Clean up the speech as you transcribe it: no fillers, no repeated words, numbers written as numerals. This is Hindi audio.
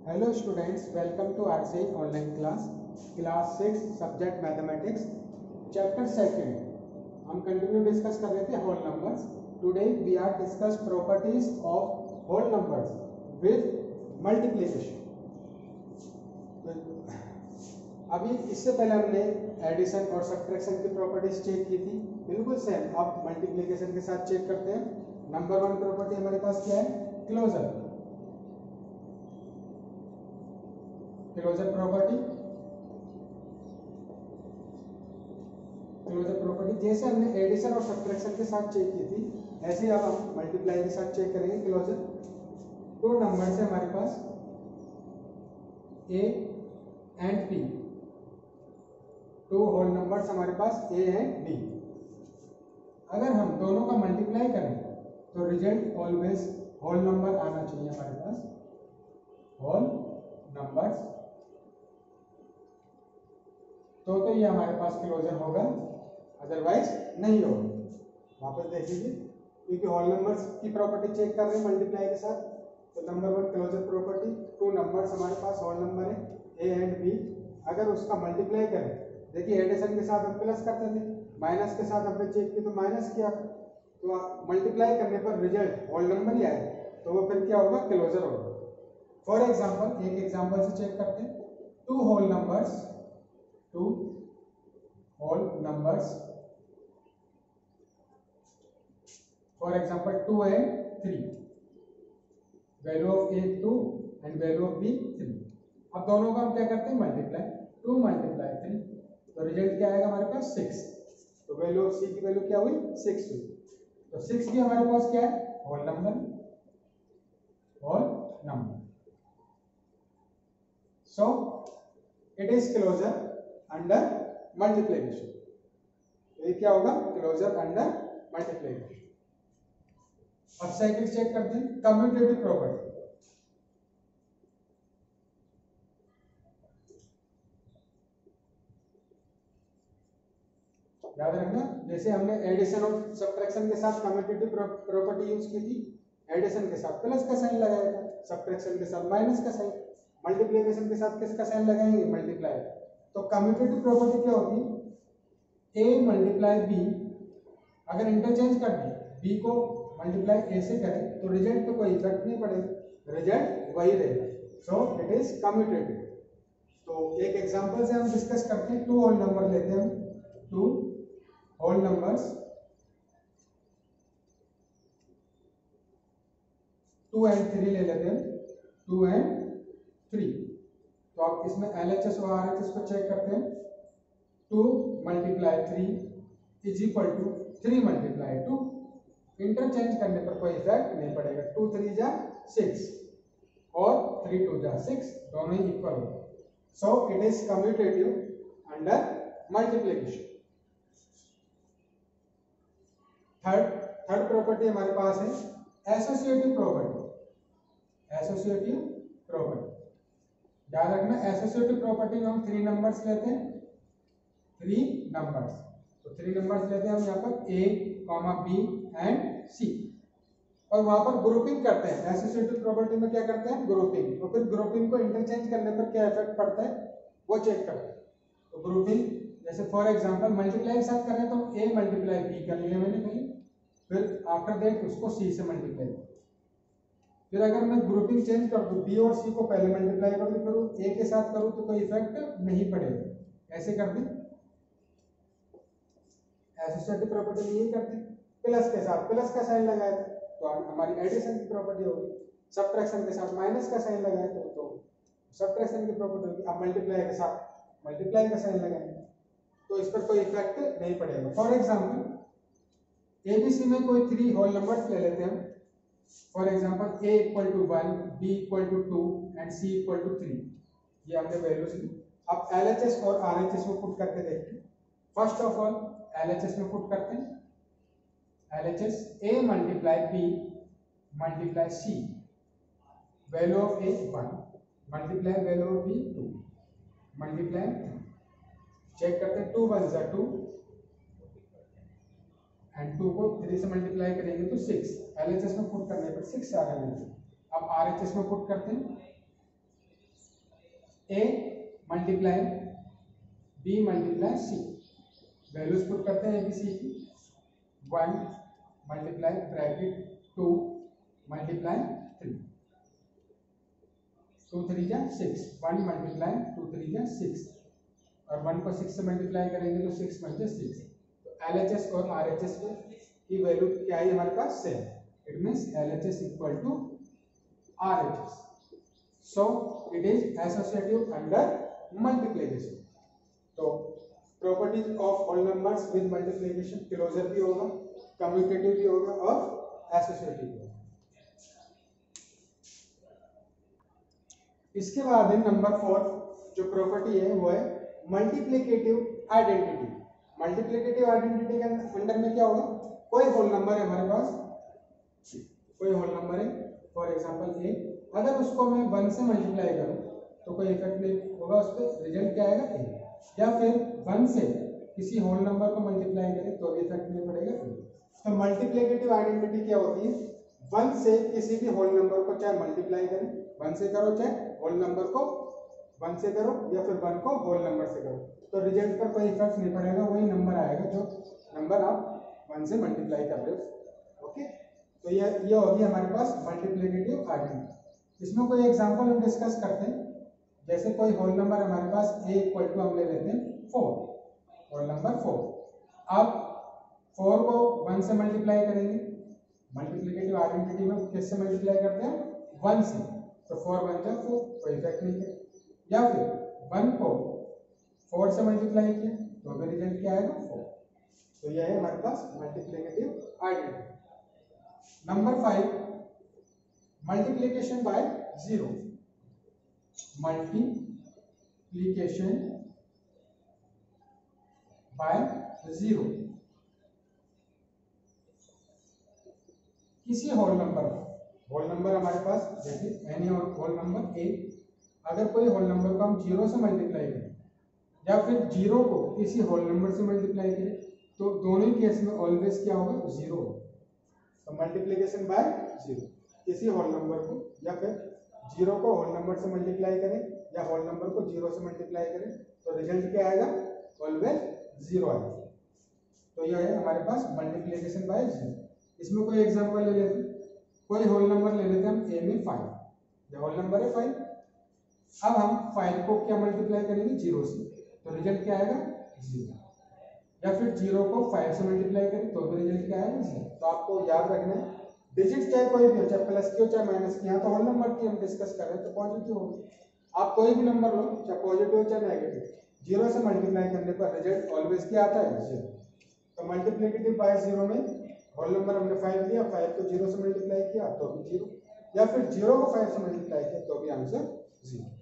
Hello students, welcome to RCI online class 6 subject mathematics chapter 2. हम कंटिन्यू डिस्कस कर रहे थे whole numbers. Today we are discuss properties of whole numbers with multiplication. अभी इससे पहले हमने एडिशन और सब्ट्रैक्शन की प्रॉपर्टीज चेक की थी, बिल्कुल सेम. अब मल्टीप्लिकेशन के साथ चेक करते हैं. नंबर 1 प्रॉपर्टी हमारे पास क्या है? क्लोजर. क्लोजर प्रॉपर्टी जैसे हमने एडिशन और सब्ट्रैक्शन के साथ चेक की थी, ऐसे ही अब हम मल्टीप्लाई के साथ चेक करेंगे. क्लोजर दो नंबर से हमारे पास A and B, two whole numbers हमारे पास ए एंड बी. अगर हम दोनों का मल्टीप्लाई करें तो रिजल्ट ऑलवेज होल नंबर आना चाहिए हमारे पास. होल नंबर्स तो ये हमारे पास क्लोजर होगा, अदरवाइज नहीं होगा. वापस देख लीजिए, क्योंकि होल नंबर्स की प्रॉपर्टी चेक कर रहे हैं मल्टीप्लाई के साथ. तो number 1 closure property, two numbers हमारे पास होल नंबर है ए एंड बी. अगर उसका मल्टीप्लाई करें, देखिए एडिशन के साथ हम प्लस करते थे, माइनस के साथ हमने चेक की तो माइनस किया, तो मल्टीप्लाई करने पर रिजल्ट होल नंबर ही आए, तो वो फिर क्या होगा? क्लोजर होगा. फॉर एग्जाम्पल, एक एग्जाम्पल से चेक करते हैं. Two whole numbers for example 2 and 3, value of a 2 and value of b 3. अब दोनों का हम क्या करते हैं? मल्टीप्लाई. 2 मल्टीप्लाई 3, तो रिजल्ट क्या आएगा हमारे पास? 6. तो वैल्यू ऑफ c की वैल्यू क्या हुई? 6 हुई. तो 6 भी हमारे पास क्या है? Whole number. So it is closure under multiplication. तो ये क्या होगा? Closure under multiplication. अब सेकंड चेक करते हैं, कम्यूटेटिव प्रॉपर्टी. याद रखना, जैसे हमने एडिशन और सब्ट्रैक्शन के साथ कम्यूटेटिव प्रॉपर्टी यूज की थी. एडिशन के साथ प्लस का साइन लगाया था, सब्ट्रैक्शन के साथ माइनस का साइन, मल्टीप्लिकेशन के साथ किसका साइन लगाएंगे? मल्टीप्लाई. तो कम्यूटेटिव प्रॉपर्टी क्या होती है? ए मल्टीप्लाई बी, अगर इंटरचेंज कर दिए, बी को मल्टीप्लाई ए से करें तो रिजल्ट पे कोई इफेक्ट नहीं पड़ेगा, रिजल्ट वही रहेगा. So it is commutative. तो एक एग्जांपल से हम डिस्कस करते हैं. टू होल नंबर लेते हैं हम. टू होल नंबर्स 2 and 3 ले लेते हैं. 2 and 3. तो आप इसमें LHS और RHS को चेक करते हैं. 2 multiply 3 is equal to 3 multiply 2. Interchange करने पर कोई इफेक्ट नहीं पड़ेगा. 2 3 जा 6 और 3 2 जा 6, दोनों ही इक्वल होगा. So it is commutative under multiplication. Third property हमारे पास है एसोसिएटिव प्रॉपर्टी. एसोसिएटिव प्रॉपर्टी याद रखना, एसोसिएटिव प्रॉपर्टी में हम 3 नंबर्स लेते हैं. 3 नंबर्स, तो 3 नंबर्स लेते हैं हम यहाँ पर A comma B and C, और वहां पर ग्रुपिंग करते हैं. एसोसिएटिव प्रॉपर्टी में क्या करते हैं? ग्रुपिंग. तो फिर ग्रुपिंग को इंटरचेंज करने पर क्या इफेक्ट पड़ता है वो चेक करते हैं. तो ग्रुपिंग, जैसे फॉर एग्जांपल मल्टीप्लाई के साथ करें तो ए मल्टीप्लाई बी कर लिया मैंने पहले, फिर आफ्टर दैट उसको सी से मल्टीप्लाई. फिर अगर मैं ग्रुपिंग चेंज कर दूं, बी और सी को पहले मल्टीप्लाई कर दूं, फिर ए के साथ करूं तो कोई इफेक्ट नहीं पड़ेगा. ऐसे कर दें. एसोसिएटिव प्रॉपर्टी में यही करते हैं. प्लस के साथ प्लस का साइन लगाया तो हमारी एडिशन की प्रॉपर्टी होगी. सब्ट्रैक्शन के साथ माइनस का साइन लगाए तो सब्ट्रैक्शन की प्रॉपर्टी होगी. अब मल्टीप्लाई के साथ मल्टीप्लाई का साइन लगाएंगे तो इस पर कोई इफेक्ट नहीं पड़ेगा. फॉर एग्जांपल एबीसी में कोई 3 होल नंबर्स ले लेते हैं हम. For example a equal to 1, b equal to 2 and c equal to 3. ये हमने वैल्यूज ली. अब LHS और RHS में पुट करके देखते हैं. फर्स्ट ऑफ ऑल LHS में पुट करते हैं. LHS a multiply b multiply c, value of a 1 multiply value of b 2 multiply 3. Check करते हैं. 2 1 जा 2 एंड 2 को 3 से मल्टीप्लाई करेंगे तो 6. LHS में पुट करने पर 6 आ रहा है. अब RHS में पुट करते हैं. A multiply b multiply c, values put करते हैं ए बी सी की, 1 मल्टीप्लाई ब्रैकेट 2 मल्टीप्लाई 3, 2 3 जा 6, 1 मल्टीप्लाई 2 3 जा 6, और 1 को 6 से मल्टीप्लाई करेंगे तो 6 × 6, तो LHS और RHS की वैल्यू क्या है हमारे पास same, it means LHS equal to RHS, so it is associative under multiplication. तो properties of whole numbers with multiplication, closure भी होगा, कम्यूटेटिव भी होगा और एसोसिएटिव भी होगा। इसके बाद नंबर 4 जो प्रॉपर्टी है वो है मल्टीप्लिकेटिव आइडेंटिटी। मल्टीप्लिकेटिव आइडेंटिटी के अंडर में क्या होगा, कोई होल नंबर है हमारे पास, कोई होल नंबर है फॉर एग्जांपल ए, अगर उसको मैं 1 से मल्टीप्लाई करूं तो कोई इफेक्ट नहीं होगा, उस पर रिजल्ट क्या आएगा ए, या फिर 1 से किसी होल नंबर को मल्टीप्लाई करें तो भी इफेक्ट नहीं पड़ेगा ए। तो मल्टीप्लिकेटिव आइडेंटिटी क्या होती है, 1 से किसी भी होल नंबर को चाहे मल्टीप्लाई करें, 1 से करो चाहे होल नंबर को 1 से करो या फिर 1 को होल नंबर से करो, तो रिजल्ट पर कोई इफेक्ट नहीं पड़ेगा, वही नंबर आएगा जो नंबर आप 1 से मल्टीप्लाई कर रहे हो। ओके, तो ये होगी हमारे पास मल्टीप्लिकेटिव आइडेंटिटी। इसमें कोई एग्जांपल हम डिस्कस करते हैं, जैसे कोई होल नंबर हमारे पास a इक्वल टू हम ले लेते हैं 4, होल नंबर 4, आप 4 को 1 से मल्टीप्लाई करेंगे, मल्टीप्लिकेटिव आइडेंटिटी में किससे मल्टीप्लाई करते हैं 1 से, तो 4 1 जा 4, कोई इफेक्ट नहीं है, या फिर 1 को 4 से मल्टीप्लाई किया तो भी रिजल्ट क्या आएगा 4। तो यह है हमारे पास multiplicative identity. Number 5 multiplication by 0। Multiplication by 0, किसी होल नंबर हमारे पास जैसे एनी होल नंबर ए, अगर कोई होल नंबर को हम 0 से मल्टीप्लाई करें या फिर 0 को किसी होल नंबर से मल्टीप्लाई करें तो दोनों ही केस में ऑलवेज क्या होगा 0 होगा। तो मल्टीप्लिकेशन बाय 0, किसी होल नंबर को या फिर 0 को होल नंबर से मल्टीप्लाई करें या होल नंबर को 0 से मल्टीप्लाई करें तो रिजल्ट क्या आएगा ऑलवेज 0 आएगा। तो यह है हमारे पास मल्टीप्लिकेशन बाय 0। इसमें कोई एग्जांपल ले लेते हैं, कोई होल नंबर ले लेते हैं हम a में 5, यह होल नंबर है 5, अब हम 5 को क्या मल्टीप्लाई करेंगे 0 से, तो रिजल्ट क्या आएगा 0, या फिर 0 को 5 से मल्टीप्लाई करें तो भी रिजल्ट क्या आएगा 0। तो आपको याद रखना है डिजिट चाहे कोई भी हो, चाहे प्लस की हो चाहे माइनस की, यहाँ तो होल नंबर की हम डिस्कस कर रहे हैं तो पॉजिटिव होगी, आप कोई भी नंबर लो चाहे पॉजिटिव हो चाहे नेगेटिव, 0 से मल्टीप्लाई करने पर रिजल्ट ऑलवेज क्या आता है 0। तो मल्टीप्लिकेटिव बाय 0 में होल नंबर हमने 5 लिया, 5 को 0 से मल्टीप्लाई किया तो भी 0, या फिर 0 को 5 से मल्टीप्लाई किया तो भी आंसर 0।